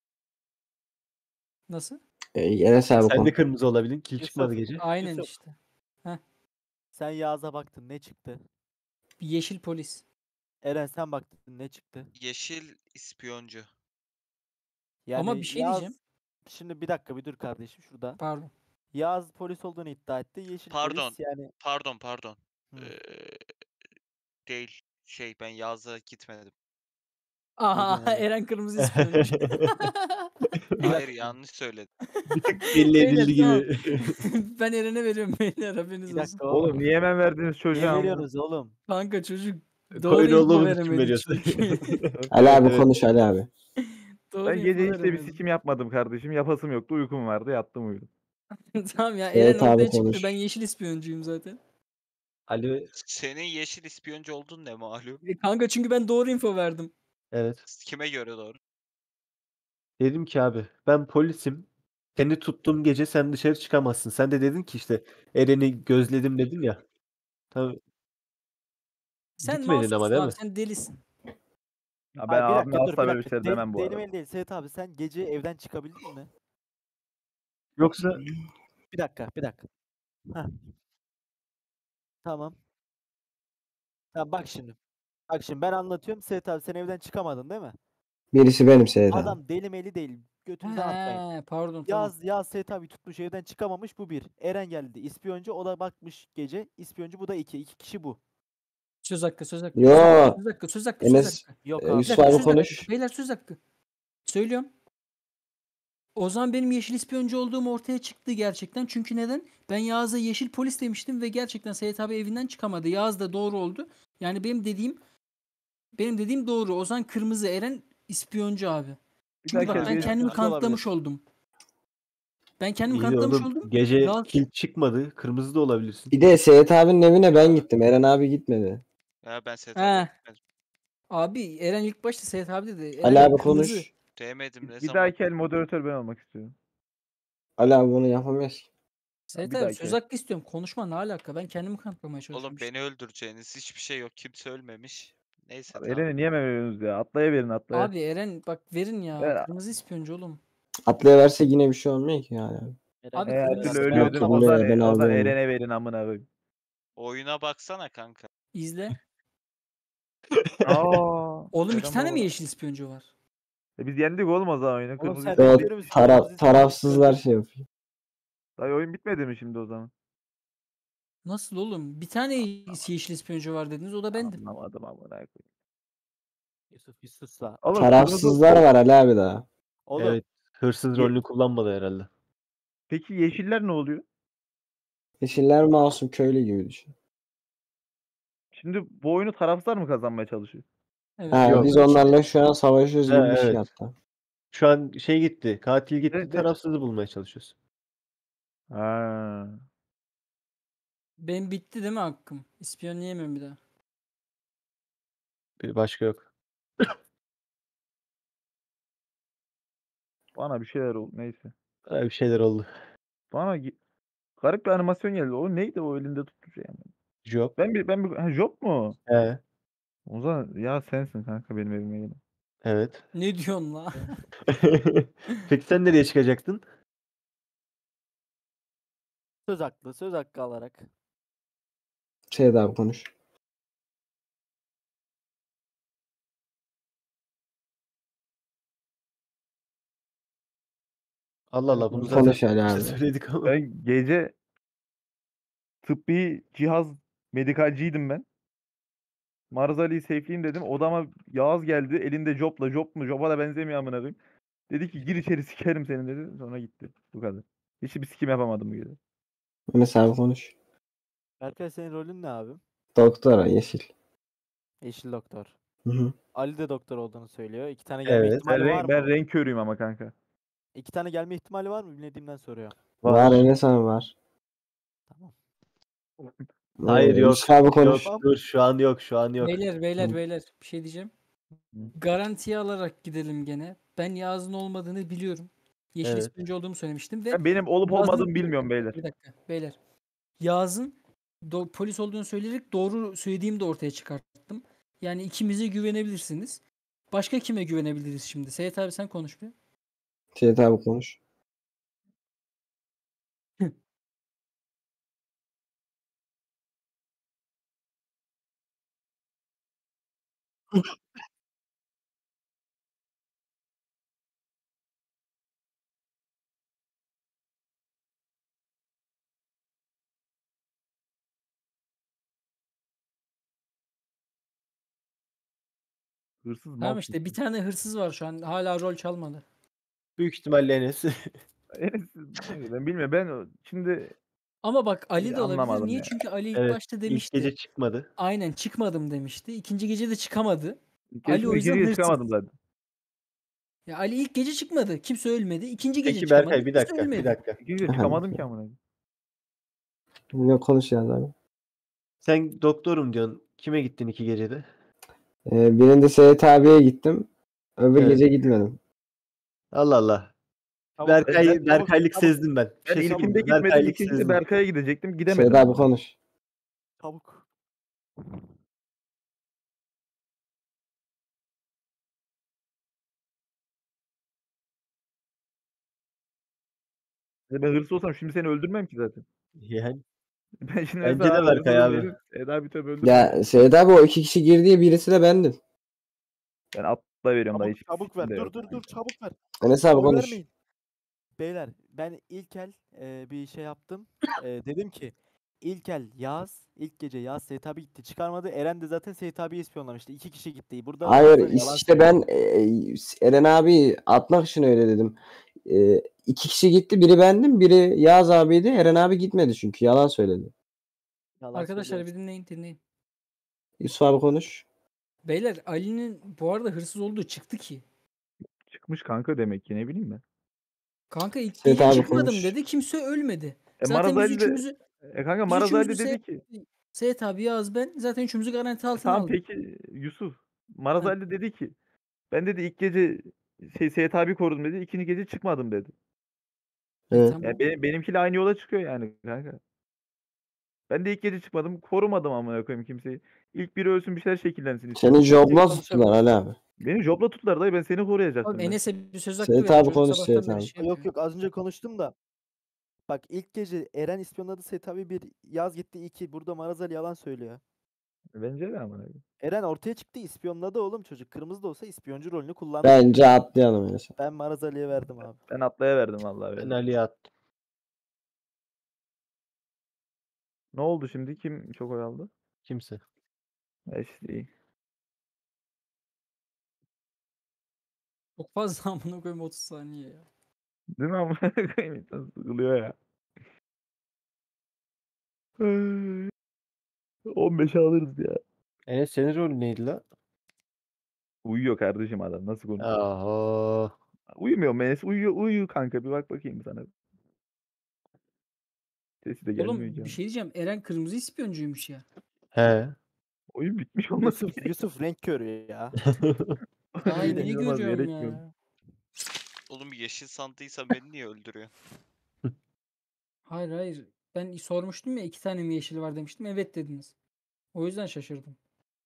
Nasıl? Enes abi Sen de konu. kırmızı olabilin. Kil Yusuf, çıkmadı gece. Aynen Yusuf. işte. Sen Yağız'a baktın ne çıktı? Bir yeşil polis. Eren sen baktın ne çıktı? Yeşil ispiyoncu. Ama bir şey diyeceğim. Şimdi bir dakika bir dur kardeşim şurada. Pardon. Yağız polis olduğunu iddia etti. Yeşil Pardon. polis yani. Pardon. Hı. Değil. Ben Yağız'a gitmedim. Aha yani? Eren kırmızı ispiyoncu. Hayır, yanlış söyledim. Bir tık belli Beyler, edildi gibi. Ben Eren'e veriyorum beyler, haberiniz Bir olsun. dakika Oğlum niye hemen verdiniz Niye çocuğa? veriyorsunuz oğlum? Kanka çocuk doğru Koyun info olduğumuz için veremedi veriyorsun. çünkü. Ali abi Evet. konuş Ali abi. Doğru Ben info gece hiç de bir veremedi. sikim yapmadım kardeşim. Yapasım yoktu. Uykum vardı. Yattım uyudum. Tamam ya, Evet Eren abi, ortaya çıktı. konuş. Ben yeşil ispiyoncuyum zaten. Ali Senin yeşil ispiyoncu olduğun ne malum? Kanka çünkü ben doğru info verdim. evet. Kime göre doğru? Dedim ki abi ben polisim. Seni tuttuğum gece sen dışarı çıkamazsın. Sen de dedin ki işte Eren'i gözledim dedin ya. Tabii. Sen Gitmedin ama masumsun değil abi, mi? sen delisin. Ya ben Hayır bir abime dakika dur asla bir böyle bir dakika. şey demem bu arada. Değil Seyit abi sen gece evden çıkabildin mi? Yoksa Bir dakika. Heh. Tamam. Tamam bak şimdi. Bak şimdi ben anlatıyorum. Seyit abi sen evden çıkamadın değil mi? Birisi benim Sedat abi. Adam deli meli değil. Götünüzü atmayın. He, pardon tamam. Yaz Seyit abi tutmuş evden çıkamamış, bu bir. Eren geldi ispiyoncu, o da bakmış gece ispiyoncu, bu da iki. İki kişi bu. Söz hakkı. Yo. Söz hakkı. Enes Yok Bir abi. Yusuf dakika, abi söz hakkı. konuş. Beyler söz hakkı. Söylüyorum. O zaman benim yeşil ispiyoncu olduğum ortaya çıktı gerçekten. Çünkü neden? Ben Yağız'a yeşil polis demiştim ve gerçekten Seyit abi evinden çıkamadı. Yağız da doğru oldu. Yani benim dediğim Benim dediğim doğru. Ozan kırmızı, Eren ispiyoncu abi. Bir Çünkü daha bak kez ben bir- kendimi Kırmızı olabilir. kanıtlamış oldum. Ben kendimi İyi de kanıtlamış oğlum oldum. gece Yaz- kill çıkmadı. Kırmızı da olabilirsin. Bir de Seyit abinin evine ben gittim. Eren abi gitmedi. Ya ben Sedat He. abiye gitmedim. Abi Eren ilk başta Seyit abi dedi. Ali Eren abi kırmızı. konuş. Demedim ne Bir zaman. dahaki el moderatör ben olmak istiyorum. Ali abi bunu yapamıyoruz ki. Seyit Bir abi dahaki söz el. hakkı istiyorum. Konuşma ne alaka? Ben kendimi kanıtlamaya çalışıyorum. Oğlum işte. beni öldüreceğiniz hiçbir şey yok. Kimse ölmemiş. Neyse Abi tamam. Eren'i niye veriyorsunuz ya? Atlaya verin atlaya. Abi Eren bak verin ya. Ver. Kırmızı ispiyoncu oğlum. Atlayıversek yine bir şey olmuyor ki yani. Eren Abi Her kırmızı türlü ispiyoncu ölüyordun. Her türlü Ozan, ben Ozan alıyorum. Eren'e verin amına koyayım. Oyuna baksana kanka. İzle. Aa, Oğlum iki Eren tane mi baba. yeşil ispiyoncu var? Biz yendik oğlum o zaman oyunu. Oğlum Kırmızı sen ispiyoncu Evet, verir değil. misin? Kırmızı ispiyoncu tarafsızlar ispiyoncu. şey yapıyor. Dayı oyun bitmedi mi şimdi o zaman? Nasıl oğlum? Bir tane yeşil ispiyoncu var dediniz. O da bendim. Anlamadım amına koyayım. Yusuf bir susla. Oğlum Tarafsızlar var Ali abi daha. Oğlum Evet. Hırsız Ye- rolünü kullanmadı herhalde. Peki yeşiller ne oluyor? Yeşiller masum köylü gibi düşün. Şimdi bu oyunu tarafsızlar mı kazanmaya çalışıyor? Evet. Ha, Yok. biz onlarla şu an savaşıyoruz gibi Ha, bir şey evet. hatta. Şu an şey gitti. Katil gitti. Evet, evet. Tarafsızı bulmaya çalışıyoruz. Ha. Benim bitti değil mi hakkım? İspiyonlayamıyorum bir daha. Bir başka yok. Bana bir şeyler oldu neyse. Öyle bir şeyler oldu. Bana garip bir animasyon geldi. O neydi o elinde tuttuğu şey yani? Job. Ha, Job mu? He. O zaman ya sensin kanka benim evime gelen. Evet. Ne diyorsun la? Peki sen nereye çıkacaktın? söz hakkı alarak. Şey daha konuş. Allah Allah bunu Konuş zaten Ali işte abi. söyledik ama. Ben gece tıbbi cihaz medikalciydim ben. Marzali'yi safe'leyeyim dedim. Odama Yağız geldi. Elinde Job'la. Job mu? Job'a da benzemiyor amına koyayım. Dedi ki gir içeri sikerim seni dedi. Sonra gitti. Bu kadar. Hiçbir sikim yapamadım bu gece. Enes abi konuş. Berkay senin rolün ne abi? Doktora yeşil. Yeşil doktor. Hı hı. Ali de doktor olduğunu söylüyor. İki tane gelme Evet. ihtimali var mı? Ben renk körüyüm ama kanka. İki tane gelme ihtimali var mı? Bilmediğimden soruyor. Var Enes abi var. Tamam. Hayır yok. Yusuf abi konuş. Yok dur şu an yok. Şu an yok. Beyler bir şey diyeceğim. Hı. Garantiye alarak gidelim gene. Ben Yağız'ın olmadığını biliyorum. Yeşil Evet. ispiyoncu olduğumu söylemiştim ve Ben benim olup Yağız'ın- olmadığımı bilmiyorum beyler. Bir dakika beyler. Yağız'ın polis olduğunu söyleyerek doğru söylediğimi de ortaya çıkarttım. Yani ikimize güvenebilirsiniz. Başka kime güvenebiliriz şimdi? Seyit abi sen konuş bir. Seyit abi konuş. Hırsız mal. Tamam işte bir tane hırsız var şu an. Hala rol çalmadı. Büyük ihtimalle Enes. Ben bilmiyorum. Şimdi Ama bak Ali de olabilir. anlamadım Niye? ya. Çünkü Ali ilk Evet. başta İlk demişti. gece çıkmadı. Aynen çıkmadım demişti. İkinci gece de çıkamadı. İlk Ali o yüzden gece hırsız. çıkamadım zaten. Ya Ali ilk gece çıkmadı. Kimse ölmedi. İkinci gece Peki çıkamadı. Berkay bir Kimse dakika. Bir ölmedi. dakika. İkinci gece çıkamadım ki amına. Yok konuş ya abi. Sen doktorum diyorsun. Kime gittin iki gecede? Birinde Seyit abiye gittim. Öbür Evet. gece gitmedim. Allah Allah. Çabuk, Berkaylık çabuk, sezdim ben. Bir Ben şey söyleyeyim ilkinde mi? gitmedim. Berkaylık İkincide sezdim. Berkay'a gidecektim. Gidemedim. Seyit abi konuş. çabuk. Ben hırsız olsam şimdi seni öldürmem ki zaten. Yani Ben şimdi Bence mesela de Berkay hırsızım abi. derim, Eda bir tabi öldürmem. Ya Seyit abi o iki kişi girdi, birisi de bendim. Ben atla veriyorum daha Çabuk, hiç. çabuk ver. sikimde yok. Dur çabuk ver. Enes abi Oy konuş. vermeyin. Beyler ben ilkel bir şey yaptım. Dedim ki İlkel Yağız ilk gece Yağız Seyit abi gitti çıkarmadı. Eren de zaten Seyit abiyi ispiyonlamıştı. İki kişi gitti. Burada Hayır Marzali yalan işte söylüyor. ben Eren abi atmak için öyle dedim. İki kişi gitti, biri bendim, biri Yağız abiydi. Eren abi gitmedi çünkü yalan söyledi. Yalan Arkadaşlar söylüyor. bir dinleyin. Yusuf abi konuş. Beyler Ali'nin bu arada hırsız olduğu çıktı ki. Çıkmış kanka demek ki, ne bileyim ben. Kanka ilk Seyit gece abi çıkmadım konuş. dedi. Kimse ölmedi. Zaten Maraz biz Ali de üçümüzü kanka biz Maraz Ali üçümüzü dedi ki Seyit abi Yağız ben zaten üçümüzü garanti altına tamam aldık. peki Yusuf. Maraz Heh. Ali de dedi ki ben dedi ilk gece Seyit abi korudum dedi. İkinci gece çıkmadım dedi. Evet. Tamam. Yani benimkiyle aynı yola çıkıyor yani kanka. Ben de ilk gece çıkmadım. Korumadım amına koyayım kimseyi. İlk biri ölsün, bir şeyler şekillensin istedim. Seni jobla konuşabilirsin. tuttular Ali abi. Beni jobla tuttular dayı, ben seni koruyacaktım Oğlum ben. Enes'e bir söz hakkı Seyit verin. abi Çocuk konuş, sabahtan Seyit beri abi. şey yapıyor. Yok az önce konuştum da. Bak ilk gece Eren ispiyonladı Seyit abi 1, Yaz gitti 2. Burada Maraz Ali yalan söylüyor. Bence de amına koyayım. Eren ortaya çıktı ispiyonladı oğlum çocuk. Kırmızı da olsa ispiyoncu rolünü kullandı. Bence atlayalım Enes. Ben Maraz Ali'ye verdim abi. Ben atlayıverdim vallahi. Ben Ben. Ali'ye attım. Ne oldu şimdi? Kim çok oy aldı? Kimse. İşte iyi. Çok fazla amına koyayım 30 saniye ya. Değil mi amına koyayım? İnsan sıkılıyor ya. 15'e alırız ya. Enes senin rolün neydi la? Uyuyor kardeşim adam. Nasıl konuşuyor? Aha. Uyumuyor Menes. Uyuyor kanka. Bir bak bakayım sana. Sesi de gelmiyor Oğlum ki. bir şey diyeceğim. Eren kırmızı ispiyoncuymuş ya. He. Oyun bitmiş olmasın. Yusuf renk körü ya. Daha İyi de ne İnanılmaz görüyorum gerek yok. ya. Oğlum yeşil sandıysa beni niye öldürüyor? Hayır. Ben sormuştum ya 2 tane mi yeşili var demiştim. Evet dediniz. O yüzden şaşırdım.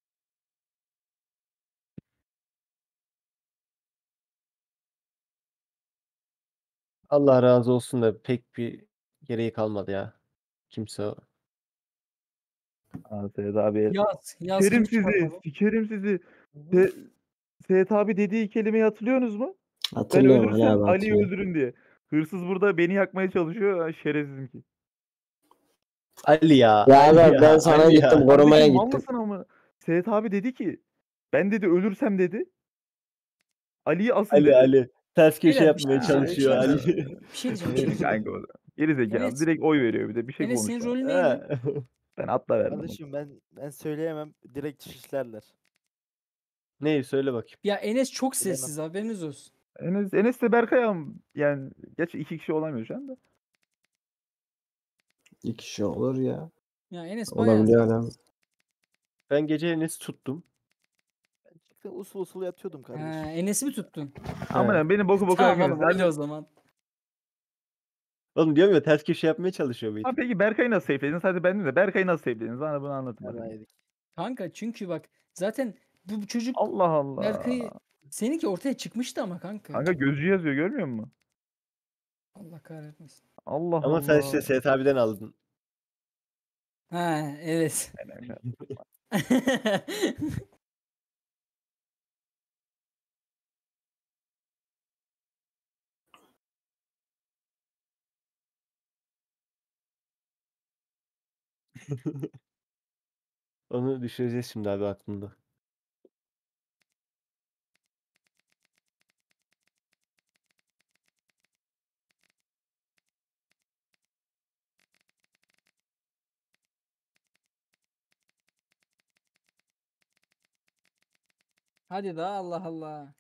Allah razı olsun da pek bir gereği kalmadı ya. Kimse o. Aa, Seyit abi. Yaz Sikerim kim sizi. çıkarmadı? Sikerim sizi. Seyit abi dediği kelimeyi hatırlıyorsunuz mu? Ben Hatırlıyorum Ali ölürsem abi, Ali'yi hatırlıyorum. öldürün diye. Hırsız burada beni yakmaya çalışıyor. Ha, şerefsizim ki. Ali ya. Ya Ali abi ya. ben sana Ali ya. gittim, korumaya Kardeşim mal gittim. mısın ama? Seyit abi dedi ki ben dedi ölürsem dedi Ali'yi asın Ali dedi. Ali. Ters köşe Beyler, bir şey yapmaya diyeceğim, çalışıyor bir şey Ali. Bir şey diyeceğim. Ne bileyim kanka o da. Geri zekalı. Enes- Direkt oy veriyor, bir de bir şey Enes senin konuşuyor. rolün neydi? He. Ben atla verdim. Kardeşim ben söyleyemem. Direkt şişlerler. Neyi söyle bakayım. Ya Enes çok Bilemem. sessiz haberiniz olsun. Enes de Berkay yani geç 2 kişi olamıyor şu anda. 2 kişi olur ya. Ya Enes bayağı Olabiliyor sessiz. adam. Ben gece Enes'i tuttum. Ben çıktım usul usul yatıyordum Ha, kardeşim. Enes'i mi tuttun? Ama beni boku boku Tamam yakıyorsun. oğlum öyle o zaman. Oğlum diyorum ya ters köşe yapmaya çalışıyor bu Ha, it. peki Berkay'ı nasıl safe'lediniz? Hadi ben de Berkay'ı nasıl safe'lediniz? Bana bunu anlatın Yarrağı bakayım. yedik. Kanka çünkü bak zaten bu çocuk Allah Allah. Berkay'ı seninki ortaya çıkmıştı ama kanka. Kanka gözcü yazıyor, görmüyor musun? Allah kahretmesin. Allah Ama Allah. sen işte Seyit abiden aldın. Ha evet. Aynen. Onu düşüreceğiz şimdi abi aklında. Hadi daha Allah Allah.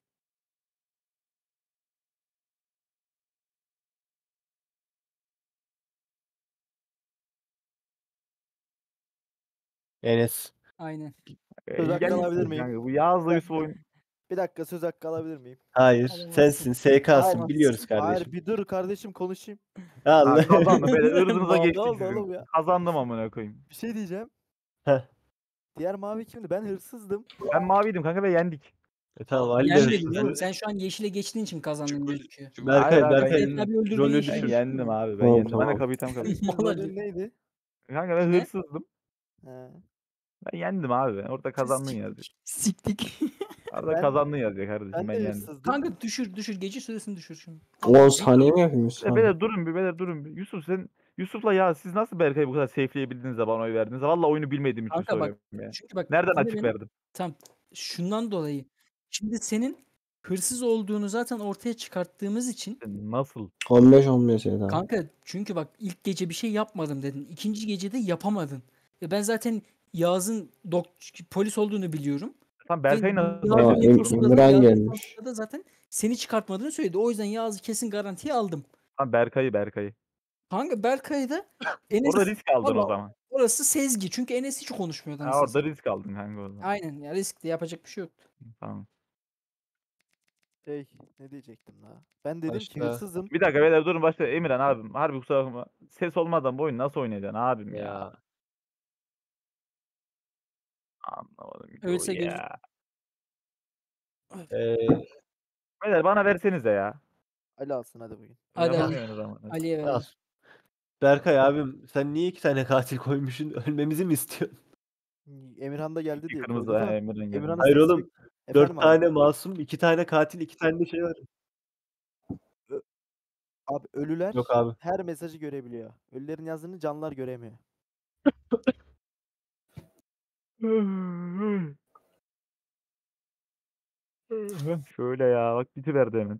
Enes. Aynen. Söz hakkı Gelmişsiniz alabilir miyim? kanka. Bu Yağız'la Bir Yusuf dakika. oyun. Bir dakika söz hakkı alabilir miyim? Hayır. Alamazsın. Sensin. SK'sın. Alamazsın. Biliyoruz kardeşim. Hayır bir dur kardeşim konuşayım. Allah. Ha, kazandım. Böyle ırzınıza Ne geçtik oldu sizin. oğlum ya? Kazandım amına koyayım. Bir şey diyeceğim. Heh. Diğer mavi kimdi? Ben hırsızdım. Ben maviydim kanka ve yendik. Tamam Ali de Yenmedin hırsızdı. oğlum. Sen şu an yeşile geçtiğin için kazandın Çünkü- gözüküyor. çünkü- Berkay, Hayır abi, Berkay Seyit abi öldürdüğü rolü yeşil Ben düşür. gözüküyor. yendim abi. Ben Tamam, yendim. Ben de tamam. kapitan kaldım. Senin Vallahi rolün neydi? Kanka ben Ne? hırsızdım. He. Ben yendim abi. Orada kazandın yazıyor. Siktik. Orada Ben- kazandın yazıyor kardeşim. Ben Ben de yendim. hırsızdım. Kanka düşür. Gece süresini düşür şimdi. 10 saniye mi yapayım? Beyler durun bir. Yusuf'la ya siz nasıl Berkay'ı bu kadar safe'leyebildiniz de bana oy verdiniz? Valla oyunu bilmediğim için Kanka bak. soruyorum ya. Çünkü bak. Nereden dinle açık beni. verdim? Tamam. Şundan dolayı. Şimdi senin hırsız olduğunu zaten ortaya çıkarttığımız için Nasıl? 15 Seyit abi. kanka çünkü bak ilk gece bir şey yapmadım dedin. İkinci gecede yapamadın. Ben zaten Yağız'ın polis olduğunu biliyorum. Tam Berkay nasıl Yağız'ın Aa, geldi? infosunda da Emirhan Yağız'ın gelmiş. infosunda da zaten seni çıkartmadığını söyledi. O yüzden Yağız'ı kesin garantiye aldım. Tam Berkay'ı. Kanka Berkay'da Enes Orada risk aldın o Valla zaman. orası sezgi. Çünkü Enes hiç konuşmuyordu Ha, anasını orada satayım. risk aldın kanka o zaman. Aynen ya riskli yapacak bir şey yoktu. Tamam. Ne diyecektim la? Ben dedim ki Başka. hırsızım. Bir dakika beyler durun başla. Emirhan abim. Harbi kusura bakma. Ses olmadan bu oyunu nasıl oynayacaksın abim ya? Ya. Anlamadım ki Ölse o gözü. ya. Ee, Beyler bana versenize ya. Ali alsın hadi bugün. Hadi Ali. Oynamıyorsunuz ama. Ali'ye al. verelim. Berkay abim sen niye 2 tane katil koymuşsun? Ölmemizi mi istiyorsun? Emirhan da geldi İki diye kırmızı koydu da. Emirhan geldi. Emirhan'ın Hayır sesi- oğlum. 4 Efendim abi? tane masum, 2 tane katil, 2 tane de şey var. Abi ölüler Yok abi. her mesajı görebiliyor. Ölülerin yazdığını canlılar göremiyor. Şöyle ya bak bitiverdi hemen.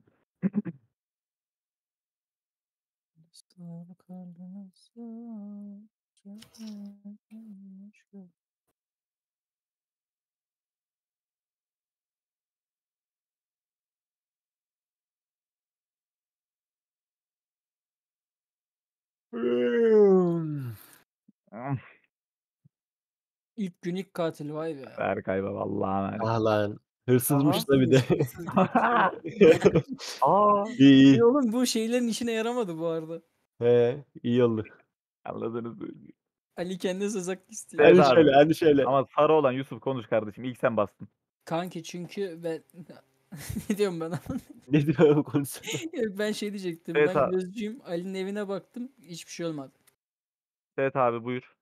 İlk gün ilk katil vay be. Berkay baba Allah'a emanet. Ah lan. Hırsızmış da bir de. Hırsız değil. Aa, İyi iyi. Oğlum bu şeylerin işine yaramadı bu arada. He, iyi oldu. anladınız mı? Ali kendine söz hakkı istiyor. Evet Hadi abi. şöyle, hadi şöyle. Ama sarı olan Yusuf konuş kardeşim. İlk sen bastın. Kanki çünkü ben ne diyorum ben? Ne diyor bu konusu? Ben şey diyecektim. Evet Ben abi. gözcüyüm. Ali'nin evine baktım. Hiçbir şey olmadı. Evet abi buyur.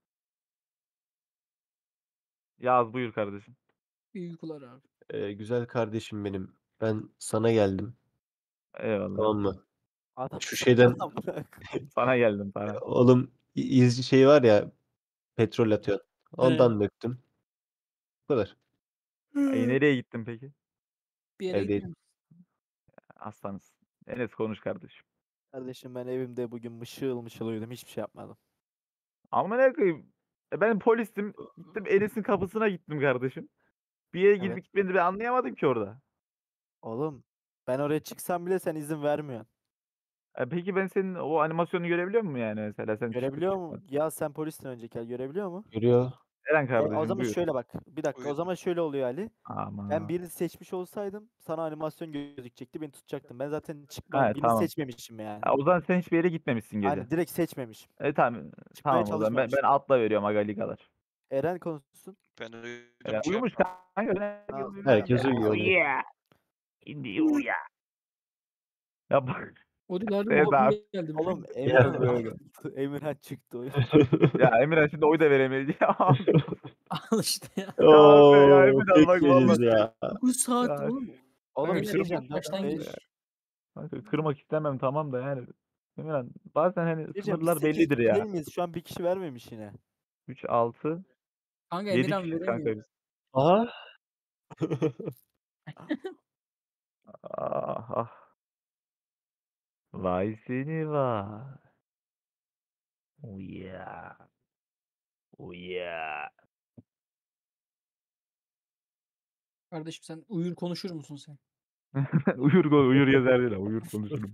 Yaz buyur kardeşim. İyi uykular abi. Güzel kardeşim benim. Ben sana geldim. Eyvallah. Tamam mı? Adam Şu şeyden Sana geldim sana. oğlum izci şey var ya, petrol atıyor. Ondan döktüm. Bu kadar. Ay, nereye gittin peki? Bir yere Evdeyim. gitmiyorum. Aslanız. Enes konuş kardeşim. Kardeşim ben evimde bugün mışıl mışıl uyudum. Hiçbir şey yapmadım. Ama ne koyayım? Ben polistim. Gittim Enes'in kapısına gittim kardeşim. Bir yere Evet. gitmeni ben anlayamadım ki orada. Oğlum ben oraya çıksam bile sen izin vermiyorsun. Peki ben senin o animasyonu görebiliyor muyum yani mesela? Sen çıkıp Görebiliyor mu? çıkmadın. Ya sen polistin önceki el görebiliyor mu? Görüyor. Eren O kardeşim zaman buyur. şöyle bak. Bir dakika. O Buyur. zaman şöyle oluyor Ali. Aman. Ben birini seçmiş olsaydım sana animasyon gözükecekti. Beni tutacaktın. Ben zaten Ha, birini tamam. seçmemişim yani. O zaman sen hiçbir yere gitmemişsin gece. Hani direkt seçmemişim. Tamam. Çıkmaya Tamam o zaman ben çalışmamıştım. atla veriyorum Agali kadar. Eren konuşsun. Ben uyudum Eren chat. uyumuş kanka. Tamam. Herkes uyuyor. Uya. Şimdi uya. Ya bak. O değil abi. Evet Abi abi. geldi. Oğlum Biraz Emirhan, böyle. Emirhan çıktı. Ya Emirhan şimdi oy da veremedi ya. Al işte ya. Oo, ya Emirhan bak bekleyeceğiz vallahi. ya. 9 saat Ya. oğlum. Oğlum bir Kanka, şey diyeceğim. kırmak baştan 4, gelir. 5. Kanka, kırmak istemem tamam da yani. Emirhan bazen hani Diyeceğim biz sınırlar 8 bellidir değil ya. miyiz? Şu an bir kişi vermemiş yine. 3, 6, Kanka 7 Emirhan kişiyiz kanka veremiyor. biz. Aha. Ah ah. Vay seni vay. Uya. Uya. Kardeşim sen uyur konuşur musun sen? Uyur yazar değil ha. Uyur konuşurum.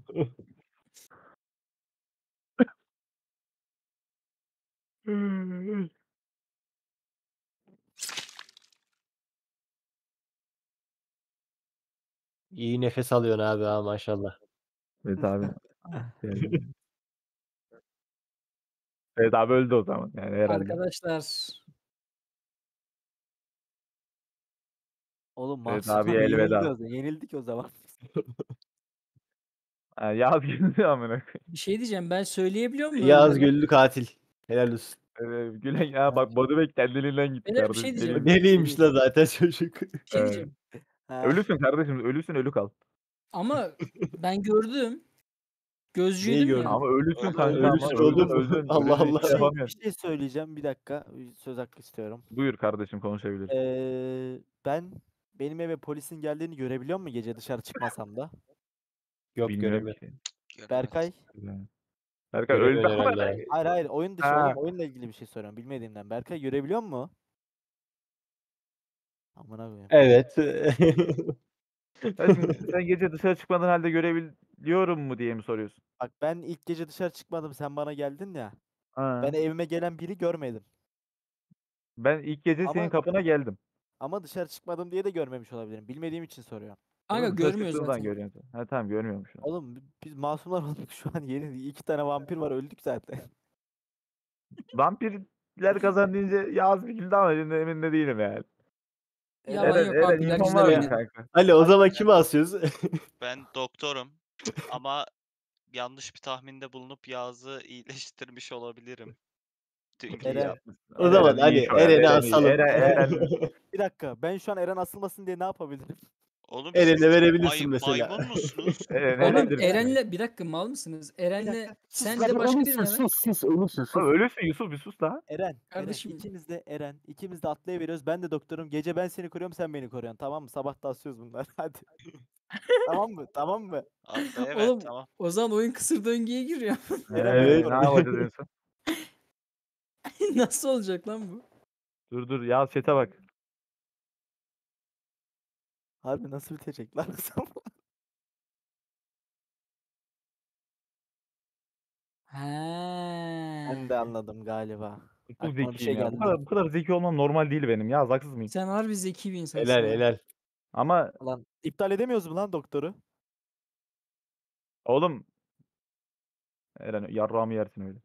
İyi nefes alıyorsun abi ha maşallah. Evet abi. Evet abi öldü o zaman yani herhalde. Arkadaşlar. Oğlum Evet Mahsun abi, abi yenildi elveda. o zaman. Yenildik o zaman. Yaz girdi amına koyayım. Bir şey diyeceğim. Ben söyleyebiliyor muyum? Yağız ölmeden? Güllü katil. Helal olsun. Gülen ya bak Badubek kendiliğinden gitti Beyler, bir kardeşim. şey diyeceğim. Benim- Deliymiş la zaten çocuk. Bir şey diyeceğim. Ha. Ölüsün kardeşim ölüsün ölü kal. Ama ben gördüm. Gözcüydüm Neyi ya. gördün? Ama ölüsün kanka Ölüsün ama oğlum. öldün. Allah Ölünce hiçbir Allah. şey Bir yapamıyorsun. şey söyleyeceğim. Bir dakika. Söz hakkı istiyorum. Buyur kardeşim konuşabilirsin. Benim eve polisin geldiğini görebiliyor musun gece dışarı çıkmasam da? Yok Bilmiyorum göremiyorum. ki. Göremez. Berkay. Berkay öldü Göremiyorum ama herhalde. Hayır oyun dışı Ha. oğlum oyunla ilgili bir şey soruyorum bilmediğimden. Berkay görebiliyor musun? Amına koyayım. Evet. Sen gece dışarı çıkmadan halde görebiliyorum mu diye mi soruyorsun? Bak ben ilk gece dışarı çıkmadım sen bana geldin ya. Ha. Ben evime gelen biri görmedim. Ben ilk gece senin Ama kapına geldim. ama dışarı çıkmadım diye de görmemiş olabilirim. Bilmediğim için soruyorum. Kanka Oğlum dışarı görmüyor çıktığın zaman zaten. görüyorsun. Ha tamam görmüyormuşum. Oğlum biz masumlar olduk şu an yeni 2 tane vampir var öldük zaten. Vampirler kazandığınca Yağız bir kilde ama şimdi emin de değilim yani. Yalan Eren, yok, Eren vampirler infon güzel var mı oynadı. kanka? Ali o zaman kimi asıyoruz? Ben doktorum ama yanlış bir tahminde bulunup Yağız'ı iyileştirmiş olabilirim. Dün İyi gece. Eren, yapmışsın. O zaman Eren iyi Ali iş o ya. Eren'i Eren iyi. asalım. Eren bir dakika ben şu an Eren asılmasın diye ne yapabilirim? Oğlum Eren'e siz verebilirsin mesela. maymun musunuz? Eren Oğlum nedir? Eren'le bir dakika mal mısınız? Eren'le dakika, sen de başka birine ver. Oğlum ölürsün Yusuf bir sus daha. Eren, Kardeşim. ikimiz de atlayıveriyoruz. Ben de doktorum. Gece ben seni koruyorum, sen beni koruyorsun. Tamam mı? Sabah da asıyoruz bunları. Hadi. Tamam mı? Tamam mı? Evet Oğlum tamam. o zaman oyun kısır döngüye giriyor. Eren Evet. Ne yapacağız en son? Nasıl olacak lan bu? Dur Yağız chat'e bak. Harbi nasıl bitecek lan? Ben de He. anladım galiba. Çok Aklıma bir zekiyim şey ya. geldi. Bu kadar zeki olmam normal değil benim. Yağız haksız mıyım? Sen harbi zeki bir insansın. Helal ha. helal. Ama Lan iptal edemiyoruz mu lan doktoru? oğlum Eren yarrağımı yersin öyle.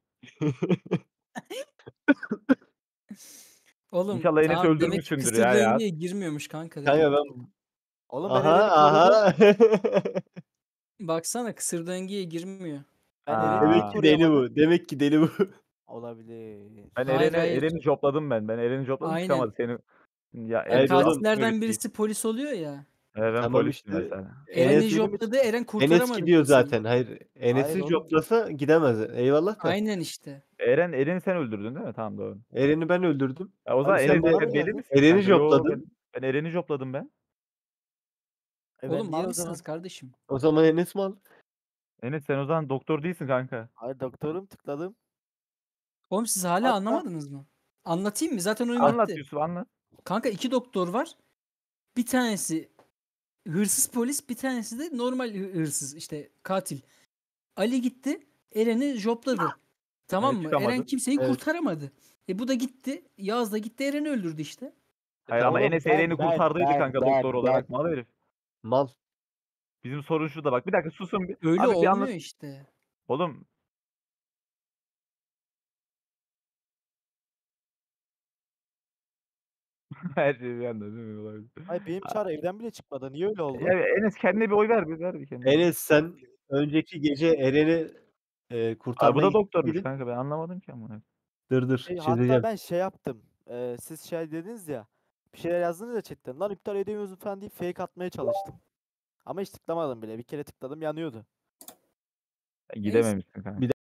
Oğlum İnşallah Enes'i tamam demek ki öldürmüşsündür kısır ya Yağız. döngüye girmiyormuş kanka. Kanka Demek. ben Oğlum ben aha Eren'i korudum. aha. Baksana kısır döngüye girmiyor. Ben Aa. Eren'i niye Demek ki deli koruyamadım? bu. Demek ki deli bu. Olabilir. Ben Hayır, hayır. Eren'i jopladım ben. Ben Eren'i jopladım Aynen. çıkamadı. Senin ya Ya Hayır oğlum. katillerden polis değil. birisi polis oluyor ya. Ben Tamam polistim işte. mesela. Eren'i Enes, jopladı, Eren Enes kurtaramadı gidiyor polisini. zaten. Hayır. Hayır Enes'i oğlum. joplasa gidemez. Eyvallah da. Aynen işte. Eren'i sen öldürdün değil mi? Tamam doğru. Eren'i ben öldürdüm. Ya o zaman sen Enes bana mı sen deli geldin? misin? Eren'i kanka? Yo, jopladın. ben Eren'i jopladım ben. Ben Oğlum niye mal o zaman? mısınız kardeşim? O zaman Enes mal. Enes sen o zaman doktor değilsin kanka. Hayır doktorum tıkladım. Oğlum siz hala Hatta- anlamadınız mı? Anlatayım mı? Zaten oyun Anlat bitti. Yusuf anlat. Kanka 2 doktor var. Bir tanesi hırsız polis, bir tanesi de normal hırsız işte katil. Ali gitti, Eren'i jopladı. Tamam mı? çıkamadı. Eren kimseyi Evet. kurtaramadı. Bu da gitti, Yağız da gitti Eren'i öldürdü işte. Hayır ama Oğlum Enes ben- Eren'i ben- kurtardıydı ben- kanka ben- doktor olarak. Mal herif. Mal. Bizim sorun şurada bak. Bir dakika susun bir. Öyle Abi bir olmuyor anlat. işte. Oğlum her şey bir anda değil mi? Olabilir. Ay benim Çağrı evden bile çıkmadı. Niye öyle oldu? Ya Enes kendine bir oy ver bir ver bir kendine. Enes sen önceki gece Eren'i Abi bu kurtarmaya da doktormuş gittin. kanka ben anlamadım ki ama. Dur Hatta çözeceğim. ben şey yaptım. Siz şey dediniz ya. Bir şeyler yazdınız ya chatten. Lan iptal edemiyoruz falan deyip fake atmaya çalıştım. Ama hiç tıklamadım bile. Bir kere tıkladım yanıyordu. Gidememişsin kanka.